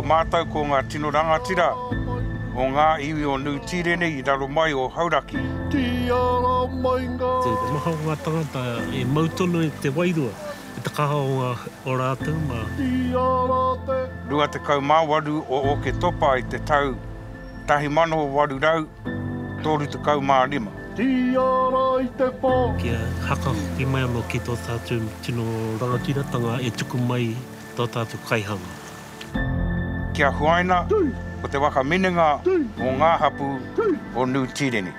mātou ko ngā tino rangatira o ngā iwi o Nu Tireni I raro mai o Hauraki. Te maha o ngā tangata e mautonu e te wairua, e te kaha o rātou mā. Rua te kaumāwaru o ke topa I te tau 1800 tōru te kaumārima. Kia haka ki mai anō ki tō tātou tino Rangatiratanga e tuku mai tō tātou kaihanga. Kia huaina o te waka minenga o ngā hapu o Nu Tireni.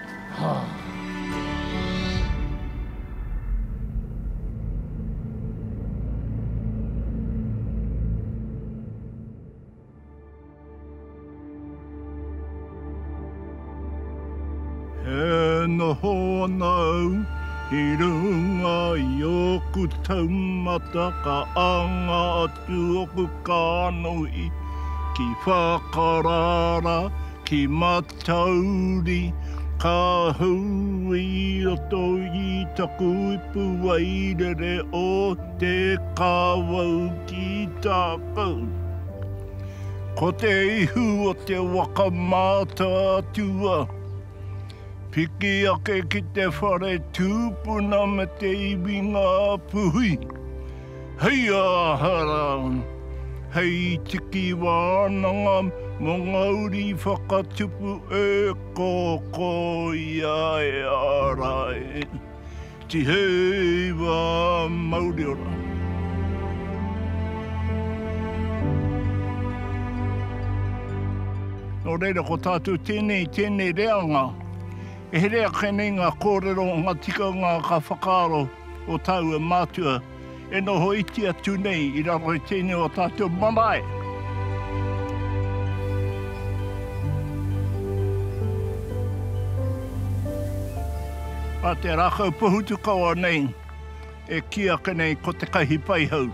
He noho nau, I runga I oku taumata ka anga atu oku kānoi. Ki whakarara, ki matauri, ka hui o toi taku ipu wairere o te kāwau ki tākau. Ko te ihu o te waka māta atua, piki ake ki te whare tūpuna me te iwi ngā puhui. Huia hara, hei tiki wānanga mō ngauri whakatupu e kōko ia e arai. Ti hei wā Maori ora. Nō reira ko tātou tēnei reanga. E here a kēnei ngā kōrero ngā tika ngā ka whakaaro o tau e mātua e noho iti atu nei I raro I tēnei o tātou marae. A te rākau pohutu kaua nei e kia kēnei ko te kahi paihau.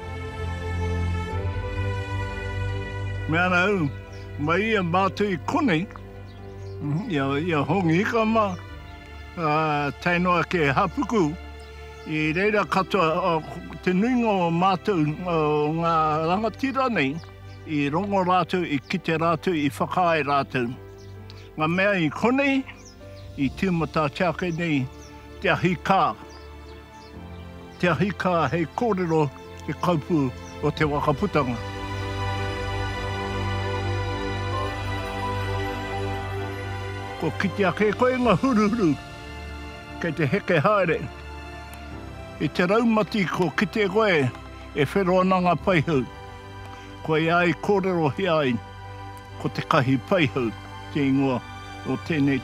Mea nau, mai ia mātua I konei, Ia hongi ika ma, tainoa ke hapuku, I reira katoa te nuinga o mātou o ngā rangatira nei, I rongo rātou, I kite rātou, I whakae rātou. Ngā mea I konei, I tūmata tiake nei, te ahi kā. Te ahi kā hei kōrero te kaupu o Te Whakaputanga. Ko kite ake koe ngā huruhuru, kei te heke haere. I te raumati ko kite koe e wheroananga paihau. Ko e ai kōrero hi ai, ko te kahi paihau, te ingoa o tēnei.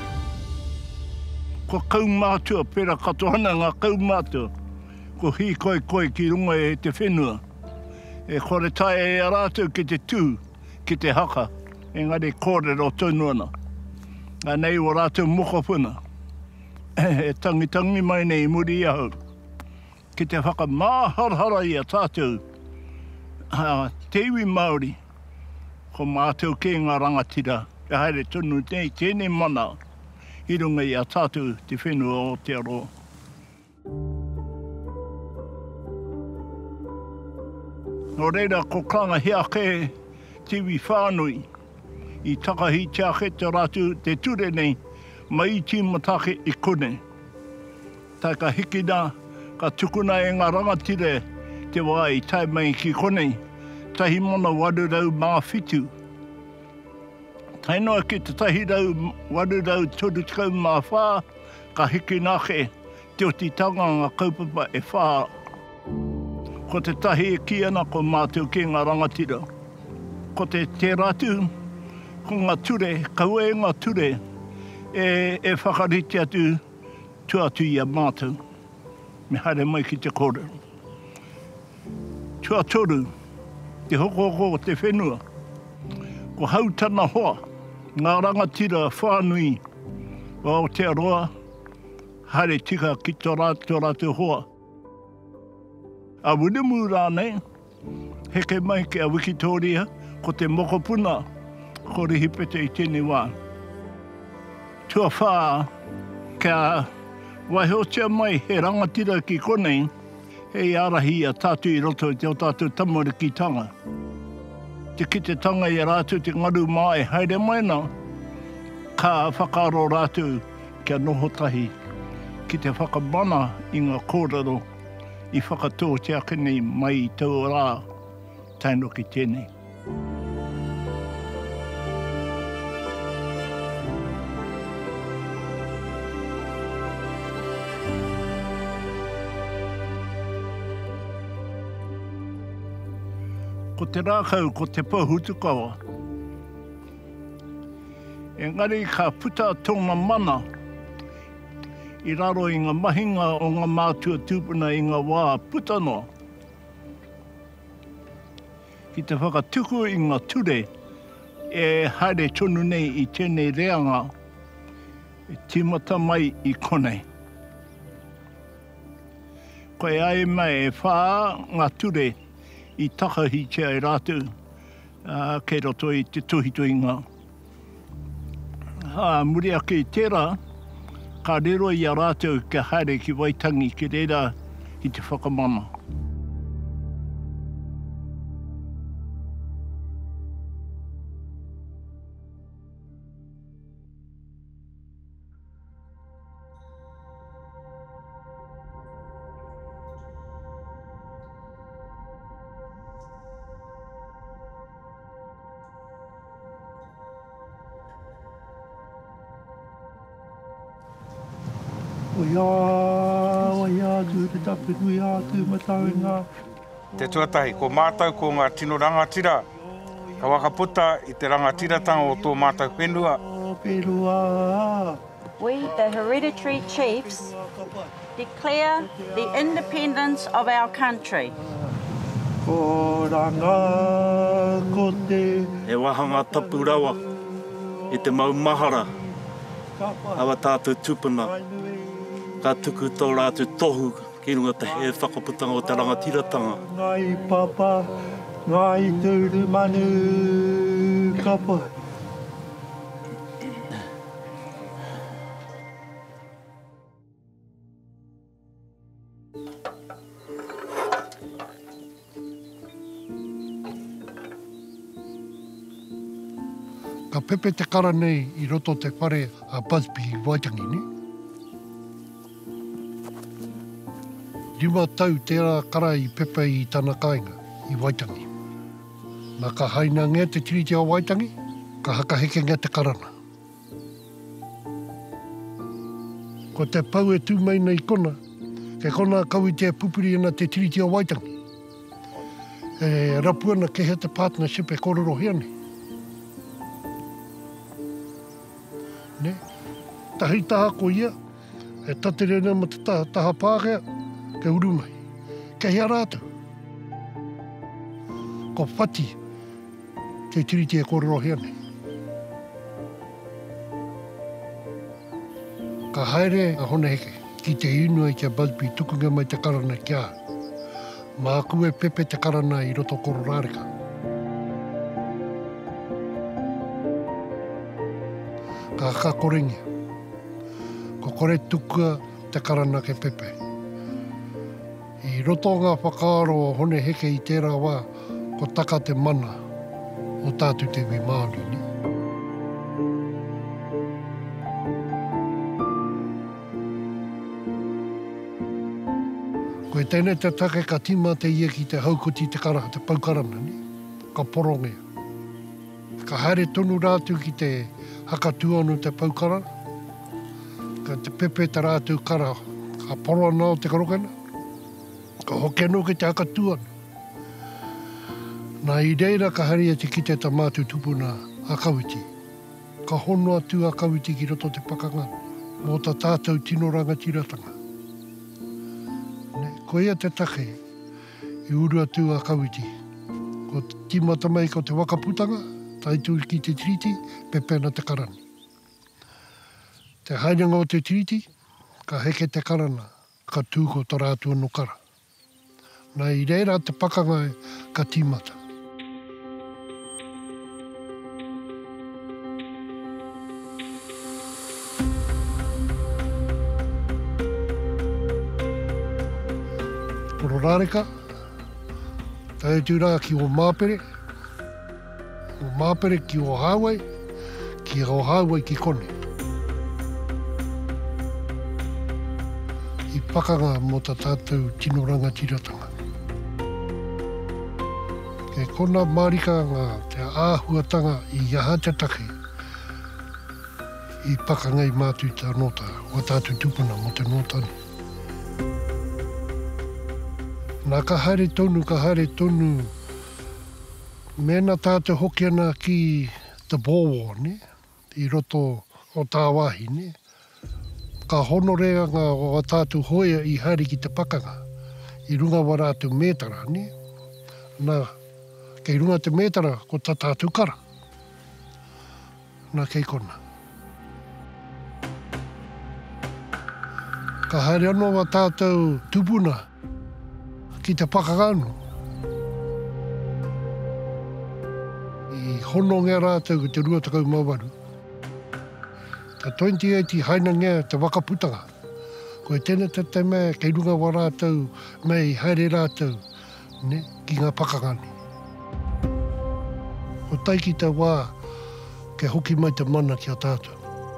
Ko kaumātua pera katohana ngā kaumātua, ko hi koe ki runga e te whenua. E kore tae e a rātou ki te tū, ki te haka, engari kōrero taunuana. Ngā nei o rātou mokopuna. E tangitangi mai nei muri ahau. Ki te whaka māharhara I a tātou. Te iwi Maori. Ko mātou ke ngā rangatira. E haere tonu nei tēnei mana. I runga I a tātou te whenua o te aroa. Nō reira ko kanga hiake te iwi whānui. I takahi tiake te ratu te ture nei, mai ti matake I kone. Tai ka hikina, ka tukuna e ngā rangatire te wai tai mai ki kone, tahi mana warurau mā whitu. Tai noa ki te tahi rau warurau toru tikau mā whā, ka hikinake te otitanga ngā kaupapa e whā. Ko te tahi e ki ana ko mātou ki ngā rangatira. Ko te ratu, ko ngā ture, kaua e ngā ture, e whakariti atu tuatu I a mātou. Me haere mai ki te kore. Tuatoru, te hoko te whenua. Ko hautana hoa, ngā rangatira whānui, o te aroa, haere tika ki tō rātou hoa. A wirimu rānei, heke mai ki a Wikitoria, ko te mokopuna, ko rihi pete I tēnei wā. Tua whā, kia waihotia mai he rangatira ki konei, hei arahi a tātou I roto I te o tātou tamarikitanga. Te kite tanga i rātou te ngaru mai, haere mai nā, ka whakaro rātou kia noho tahi, ki te whakamana i ngā kōrero, i whakatō te akenei mai i tau rā, taino ki tēnei. Ko te rākau, ko te pahutukawa. Engari ka puta tōna mana i raro i ngā mahinga o ngā mātua tūpuna i ngā wā putano. Ki te whakatuku i ngā ture e haere tonu nei i tēnei reanga e tīmata mai i konei. Koe ai mai e whā ngā ture i takahi tia i rātou, kei roto i te tuhituinga. Muri ake i tērā, ka rero i a rātou ke haere ki Waitangi ki reira i te whakamana. Te tuatahi, ko mātou ko ngā tino rangatira, ka wakaputa i te Rangatiratanga o tō mātou whenua. We, the hereditary chiefs, declare the independence of our country. E wahanga tapu rawa, i te maumahara, awa tātou tūpuna, ka tuku tō rātou tohu, ki runga te he whakaputanga o te Rangatiratanga. Ngai papa, ngai tūru manu, kapa. Ka pepe te kara nei i roto te whare a Busby i Waitangi, ne? 5 tau tērā kara i pepe i tāna kāinga i Waitangi. Nā ka haina ngea te tiriti o Waitangi, ka haka heke ngea te karana. Ko te pau e tū mai nei kona, ke kona kau i te pupuri ana te tiriti o Waitangi. E rapuana ke he te partnership e kororo hiane. Ne? Tahi taha ko ia, e taterena ma te taha pākea, ke uru mai, ke hea rātou. Ko whati, te tiriti e kororo hiane. Ka haere a hone heke, ki te inua i kia Busby tukunga mai te karana kia. Mā kue pepe te karana i roto kororāreka. Ka haka korengia. Ko kore tukua te karana ke pepe. I roto ngā whakaaro hone heke i tērā wā, ko taka te mana o tātou te iwi Maori ni. Koe tēnei te take ka tima te ia ki te haukoti te kara, te paukarana ni, ka porongea. Ka haere tonu rātou ki te hakatuanu te paukarana, ka te pepe te rātou kara, ka poro ana o te karokana, ka hoke anō ki te hakatuanu. Nā i reira ka haria te kite ta mātou tupuna a kawiti. Ka hono atu a kawiti ki roto te pakanga, mō ta tātou tino Rangatiratanga. Ko ia te take i uru atu a kawiti. Ko timata mai ko te Whakaputanga, taitu ki te tiriti, pepena te karani. Te hainanga o te tiriti, ka heke te karana, ka tūko tō rātua no kara. Nā i reira te pakanga ka timata. Koro rāreka, tai tū rā ki o māpere, Māpere ki o Hāwai, ki o Hāwai ki kone. I pakanga mo ta tātou tino Rangatiratanga. Ke kona marika ngā te āhuatanga I aha te take. I pakanga I mātu tā nota, o tātou tupuna mo te notani. Nā ka haere tonu, mena tātou hoki ana ki te bōwō, ne? I roto o tā wāhi, ne? Ka honorea ngā o tātou Huia I haere ki te pakanga. I runga wa rātou mētara, ne? Nā, kei runga te mētara ko tā tātou kara. Nā kei kona. Ka haere anō wa tātou tupuna ki te pakangano. I hono ngā rātou ki te rua takau mawaru. Ta 28 I haina ngā Te Whakaputanga. Ko e tēnā te mea kei runga wa rātou mei haere rātou ne, ki ngā pakangani. Ko taiki te wā ke hoki mai te mana ki a tātou.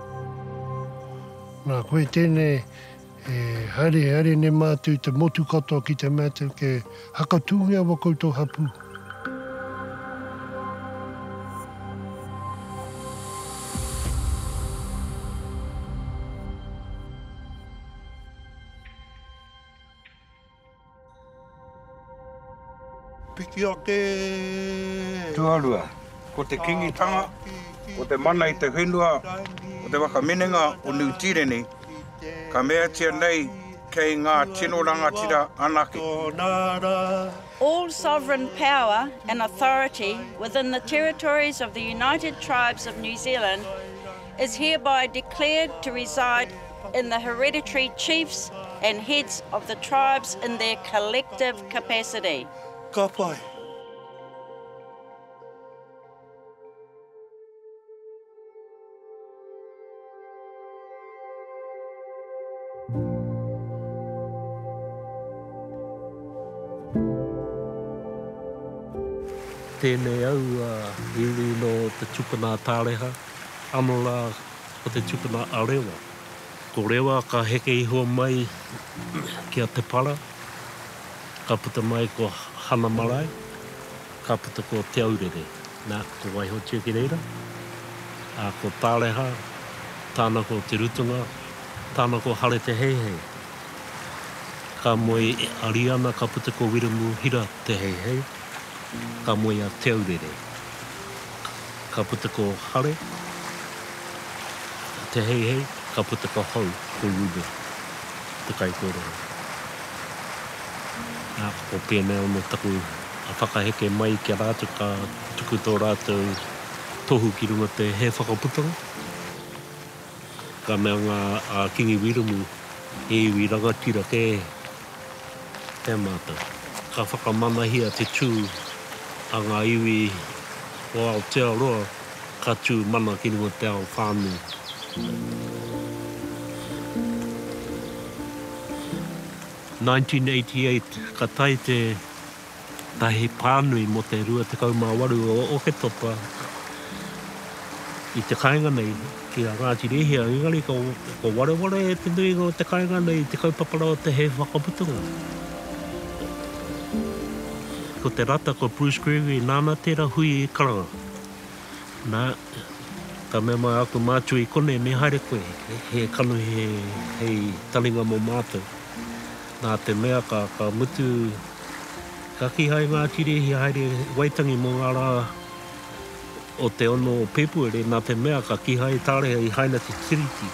Nā koe tēnei haere ne mātu te motu katoa ki te mātu ke hakatūngia wa koutou hapu. Piki ake. Tuarua, ko te kingitanga, ko te mana I te whenua, ko te wakamenenga o Nu Tireni, ka mea tia nei kei ngā tino rangatira anake. All sovereign power and authority within the territories of the United Tribes of New Zealand is hereby declared to reside in the hereditary chiefs and heads of the tribes in their collective capacity. Ka pai. Tēnei au iwi no te tupuna tāreha, anō la o te tupuna a rewa. Ko rewa ka heke iho mai kia te para, ka puta mai ko hana marae, ka puta ko te aurere. Nā, ko waiho tūki reira. Ko tāreha, tāna ko te rutunga, tāna ko hare te heihei. Ka moe ariana ka puta ko wiramu hira te heihei. Ka moe a te aurere. Ka puta ko hare, te heihei, ka puta ko hau, ko rubu, te kai kōrero. Nā, ko pēnei ono taku a whakaheke mai ki a rātou ka tuku tō rātou tohu ki runga te he whakaputanga. Ka mea ngā kingi wiramu e iwi rangatira ke te mātou. Ka whakamanahia te tū a ngā iwi o Aotearoa ka tū mana ki runga te ao whānui. In 1988, ka tai te tahi pānui mo te rua te kaumāwaru o ke topa I te kāinga nei ki a Rangatiratanga, engari ko wareware e te nui o te kāinga nei te kaupapara o te he whakaputanga. Ko te rata ko Bruce Gregory nāna tērā hui I karanga. Nā, ka mea mai aku mātu I kone me haere koe, he kanu hei talinga mo mātou. Nā te mea ka mutu, ka ki hai ngā tirehi haere waitangi mo ngā rā o te ono o Pepuere, nā te mea ka ki hai tāreha I haina te tiriti.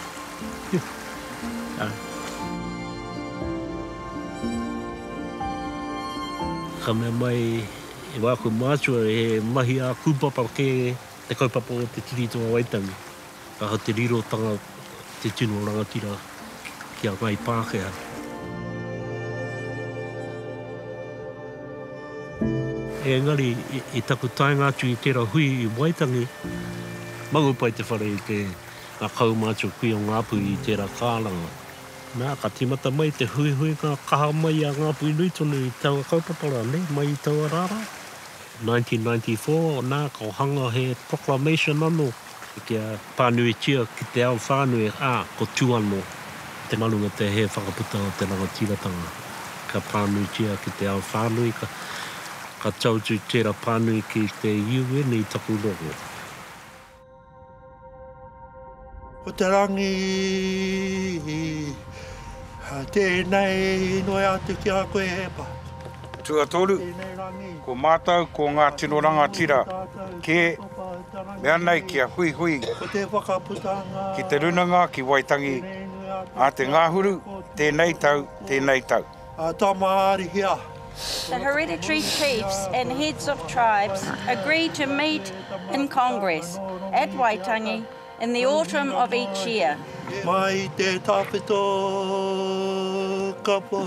Ka mea mai e wāku mātua e mahi a kūpapa ke te kaupapa o te tiritoa waitangi. Ka hau te rirotanga te tino rangatira ki a ngai Pākehā. Engari, I taku tainga atu I tērā hui I waitangi, mangu pai te whare I te ngā kaumātua kui o ngāpu I tērā kālanga. Nā, ka timata mai te hui ngā kaha mai a ngāpu I nui tonu I taua kaupapara, ne, mai I taua rāra. 1994, nā ko hanga he proclamation anō. Kia pānui tia ki te ao whānui ko tū anō. Te malunga te he whakaputanga te Rangatiratanga. Ka pānui tia ki te ao whānui, ka tautu tērā pānui ki te UN I taku noho. O te rangi, tēnei noi atu ki a koe he pa. Tua toru, ko mātau ko ngā tino rangatira, ke mea nei kia hui hui, O te Whakaputanga, ki te runanga ki Waitangi, a te ngāhuru, tēnei tau, tēnei tau. a tamari hia. The hereditary chiefs and heads of tribes agreed to meet in Congress at Waitangi in the autumn of each year. Mai te tāwhito kapo.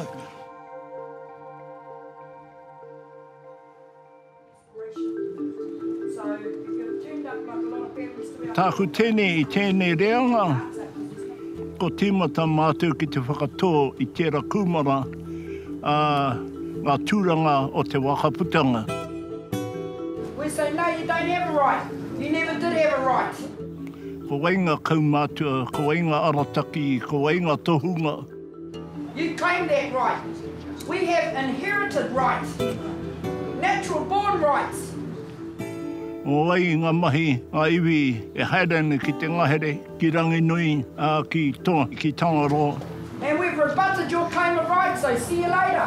Tāku tēnei I tēnei reanga, ko tīmata mātou ki te whakatō I tērā kumara ngā tūranga o Te Whakaputanga. We say, no, you don't have a right. You never did have a right. Ko wainga kaumātua, ko wainga arataki, ko wainga tohunga. You claim that right. We have inherited rights, natural born rights. O wai ngā mahi, ngā iwi e haerane ki te ngahere, ki ranginui, ki tangaro. And we've rebutted your claim of rights, so see you later.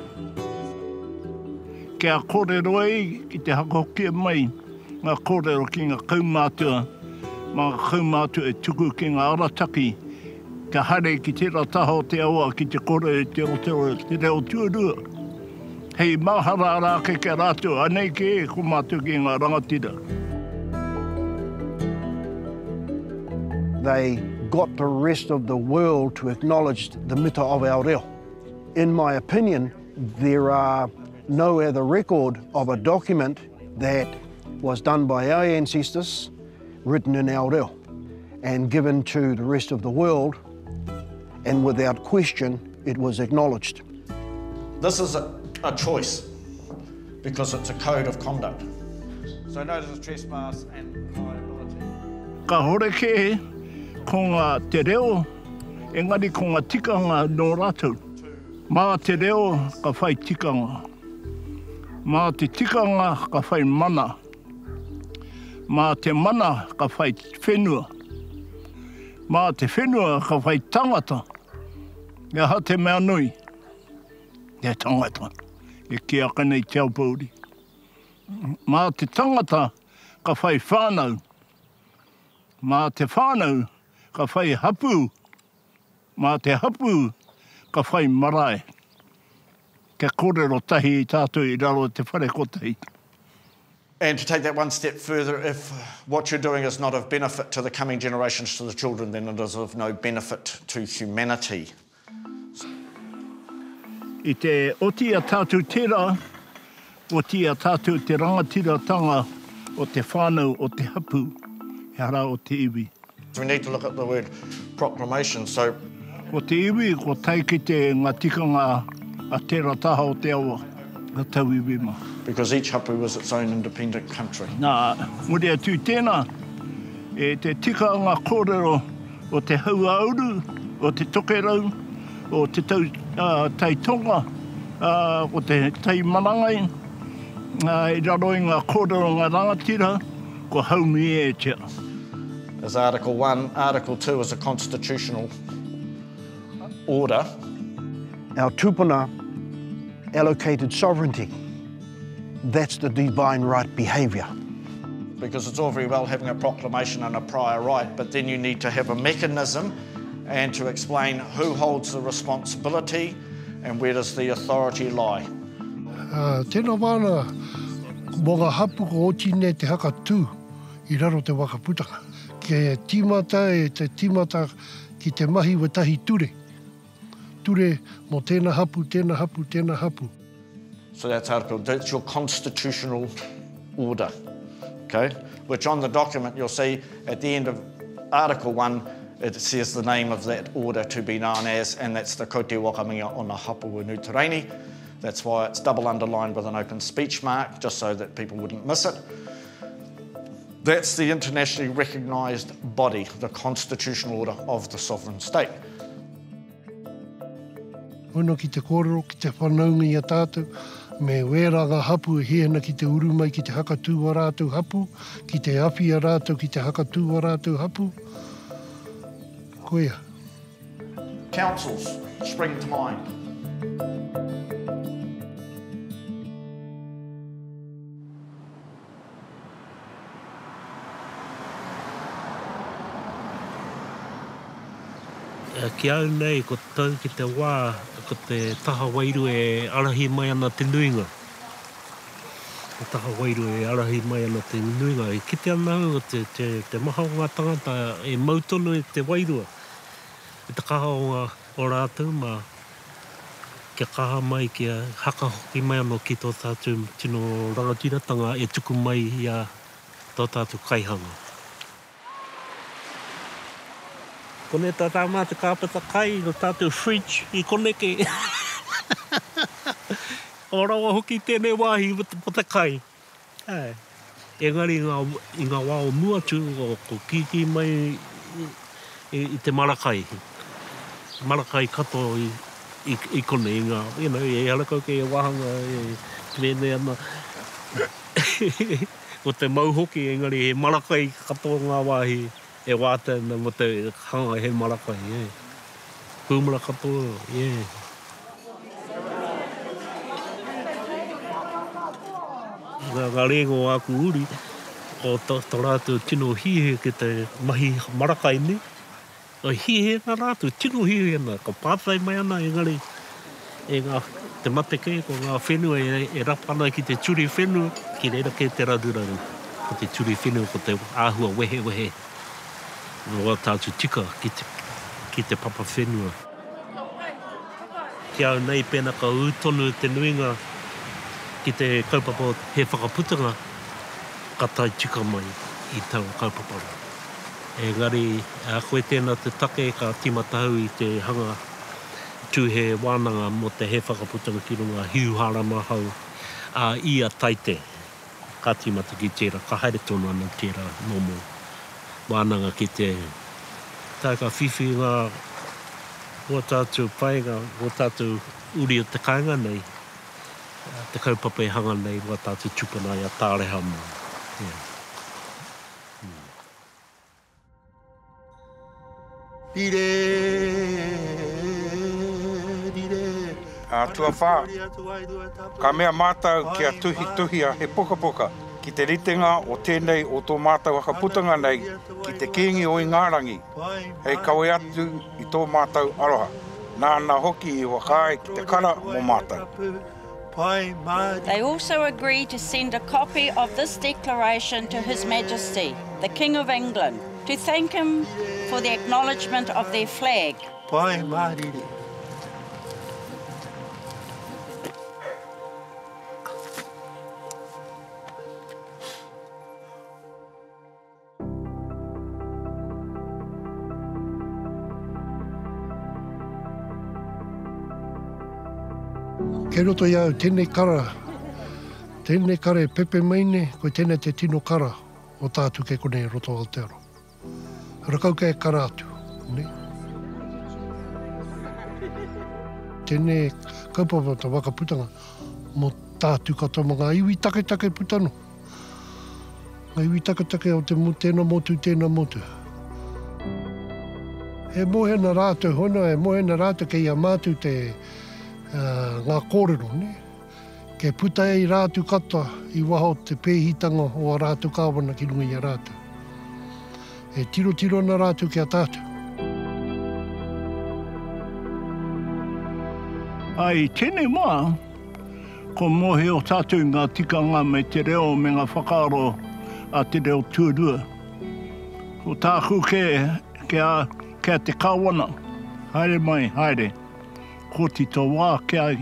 Kia kōrero ei, ki te hakokia mai, ngā kōrero ki ngā kaumātua, mā kaumātua e tuku ki ngā arataki, ka hare ki tērā taho te awa ki te kore te reo tuarua. Hei mahara rā ke rātou, anei ke ko mātou ki ngā rangatira. They got the rest of the world to acknowledge the mita of our reo. In my opinion, there are no other record of a document that was done by our ancestors, written in our reo, and given to the rest of the world, and without question, it was acknowledged. This is a choice, because it's a code of conduct. So notice of trespass and liability. Ka horeke ko ngā te reo, engari ko ngā tikanga nō rātou. Mā te reo ka whai tikanga. Mā te tikanga ka whai mana. Mā te mana ka whai whenua. Mā te whenua ka whai tangata. Ia ha te mea nui. Ia tangata. E kia kanei te aupauri. Mā te tangata ka whai whānau. Mā te whānau ka whai hapu. Mā te hapu ka whai marae. Kia kōrero tahi I tātou I raro te whare kotahi. And to take that one step further, if what you're doing is not of benefit to the coming generations, to the children, then it is of no benefit to humanity. I te oti a tātou tērā, oti a tātou te Rangatiratanga o te whānau o te hapu, he ara o te iwi. So we need to look at the word proclamation. So O te iwi, ko tai ki te ngā tikanga a tērā taha o te awa, a tau iwi ma. because each hapu was its own independent country. Nā, muri atu tēnā, e te tikanga kōrero o te hauauru, o te tokerau, o te taitonga, o te taimarangai, I raro I ngā kōrero ngā rangatira, ko haumi e tia. As Article 1, Article 2 is a constitutional order. Our tupuna allocated sovereignty. That's the divine right behaviour. Because it's all very well having a proclamation and a prior right, but then you need to have a mechanism and to explain who holds the responsibility and where does the authority lie. Tēnā wāna, mō ngā hapu ko otine te haka tū I raro te Whakaputanga. Ke tīmata e te tīmata ki te mahi watahi ture. Ture mō tēnā hapu, tēnā hapu, tēnā hapu. So that's your constitutional order, okay? Which on the document you'll see at the end of Article 1, it says the name of that order to be known as, and that's the Ko Te Whakaputanga o ngā hapu o Nu Tireni. That's why it's double underlined with an open speech mark, just so that people wouldn't miss it. That's the internationally recognised body, the constitutional order of the sovereign state. Ono ki te kōrero, ki te whanaunga i a tātou, me wēranga hapu e hehana ki te urumai, ki te hakatū a rātou hapu, ki te awhi a rātou, ki te hakatū a rātou hapu. Koea. Councils spring to mind. Ki au nei, ko tau ki te wā, ko te taha wairu e arahi mai ana te nuinga. Ko taha wairu e arahi mai ana te nuinga. E kite ana au te maha o ngā tangata e mautonu e te wairua. E te kaha o rātou, ma kia kaha mai, kia haka hoki mai ano ki tō tātou tino Rangatiratanga e tuku mai i a tō tātou kaihanga. Kone tā mā te kāpata kai, no tātou fridge, I kone ke. O rawa hoki tēnei wāhi po te kai. Engari I ngā wā o muatu, ko kiki mai I te marakai. Marakai kato I kone, I ngā, e harakau ke wahanga, tēnei ana. Ko te mau hoki, engari, he marakai kato ngā wāhi. E wātana mo te hanga he marakai, Pūmara katoa, Ngā rengo aku uri, o tō rātou tino hihe ki te mahi marakai ni. O hihe nā rātou, tino hihe nā, ka pātai mai ana, engari, e ngā te mateke, ko ngā whenua e rapana ki te turi whenua, ki reira ke te raduraru. Ko te turi whenua, ko te āhua wehe. Wā tātou tika ki te papa whenua. Ki au nei pēnā ka ūtonu te nuinga ki te kaupapa he whakaputanga, ka tai tika mai I tau kaupapa. Engari, a koe tēnā te take ka timatau I te hanga tūhe wānanga mo te he whakaputanga ki runga hiuharama hau a ia taite. Ka timata ki tērā, ka haere tonu ana tērā nomo. Wānanga ki te tā ka whiwhi ngā o tātou paenga, o tātou uri o te kāinga nei, te kaupapa e hanga nei, o tātou tupana I a tāreha mō. Tua whā, ka mea mātau kia tuhi he poka. Ki te ritenga o tēnei o tō mātau whakaputanga nei, ki te kīngi o I ngārangi. Hei kawe atu I tō mātau aroha. Nā hoki I wakai ki te kara mō mātau. They also agreed to send a copy of this declaration to His Majesty, the King of England, to thank him for the acknowledgement of their flag. Kei roto iau, tēnei kara e pepe maine, koe tēnei te tino kara o tātu ke kone roto Aotearoa. Rakau ke kara atu, ne? Tēnei kaupapa ta Whakaputanga mo tātu katoa mo ngā iwi take putano. Ngā iwi take o te tēnā motu. E mohena rātou hono, e mohena rātou ke ia mātu te ngā kōrero, ne? Ke puta I rātu kata I waho te pēhitanga o a rātu kāwana ki runga I a rātu. E tiro na rātu ki a tātu. Ai, tēnei mā, ko mohe o tātou ngā tikanga me te reo me ngā whakaaro a te reo tuarua. Ko tāku ke te kāwana, haere mai, haere. Ko ti tō wā ke ai.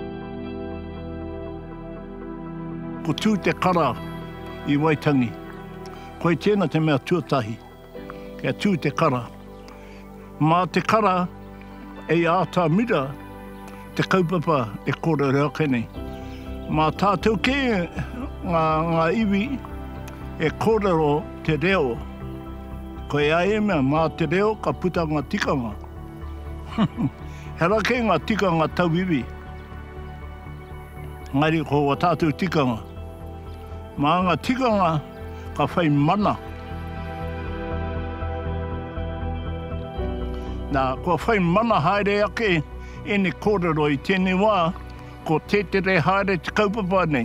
Ko tū te kara I Waitangi. Koe tēnā te mea tuatahi. Kia tū te kara. Mā te kara e āta mira te kaupapa e kore reo kene. Mā tātou ke ngā iwi e kōrero te reo. Ko e ae mea mā te reo ka puta ngā tikanga. Hera ke ngā tikanga tau iwi. Ngari ko wa tātou tikanga. Mā ngā tikanga ka whai mana. Nā, ko whai mana haere ake e ne kōrero i tēnei wā, ko tētere haere te kaupapa nei.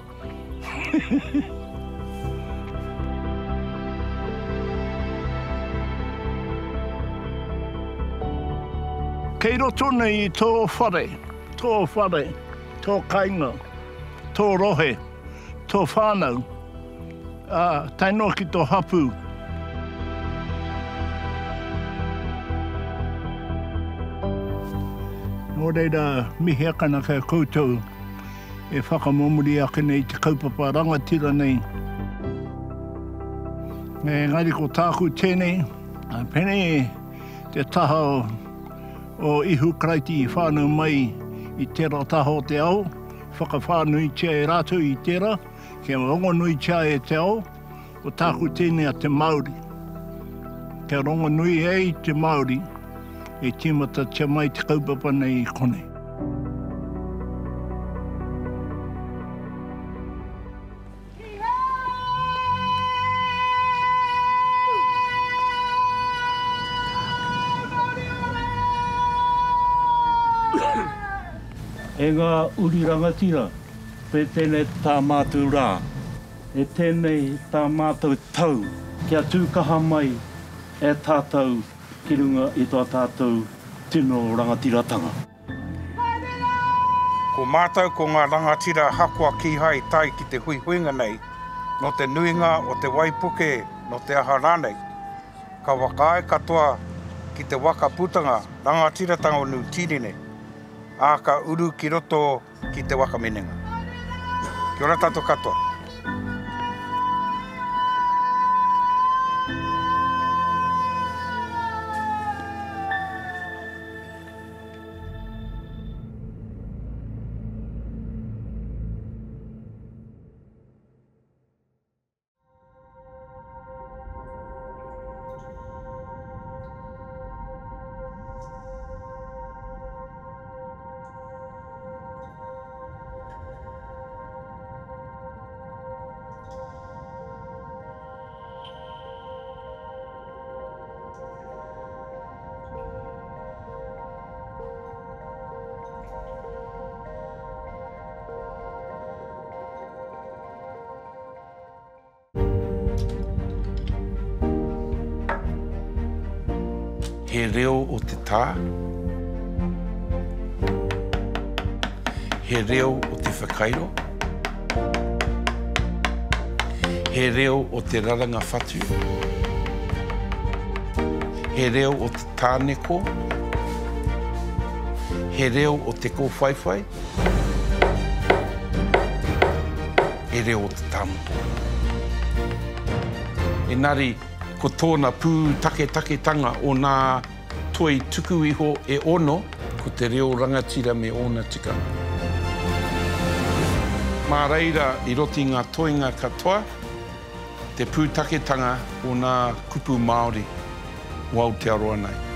Kei roto nei i tō whare, tō kainga, tō rohe, tō whānau, tainoa ki tō hapu. Nō reira mihi akana kai koutou e whakamomuri ake nei te kaupapa Rangatiratanga. Ngari ko tāku tēnei, pene te taha o ihu kraiti i whānau mai i tera taho te ao, whakawhānui tia e rātou i tera, kia rongonui tia e te ao, o tāku tēnei a te Maori. Kia rongonui e te Maori, e tīmata tia mai te kaupapa nei i kone. E ngā uri rangatira, pe tēnei tā mātou rā, e tēnei tā mātou tau, kia tūkaha mai e tātou ki runga i tō tātou tino Rangatiratanga. Ko mātou ko ngā rangatira hakua ki hai tai ki te huihuinga nei, no te nuinga o te waipuke no te aha rānei. Ka wakae katoa ki te Whakaputanga Rangatiratanga o Nu Tireni, a ka uru ki roto ki te wakaminenga. Kia ora tātou katoa. He reo o te tā. He reo o te whakairo. He reo o te raranga whatu. He reo o te tāneko. He reo o te kōwhaiwhai. He reo o te tāmoto. Engari, ko tōna pū take-take-tanga o nā toi tuku iho e ono, ko te reo rangatira me ona tika. Mā reira i roti ngā toinga katoa, te pū take-tanga o nā kupu Maori o Aotearoa nei.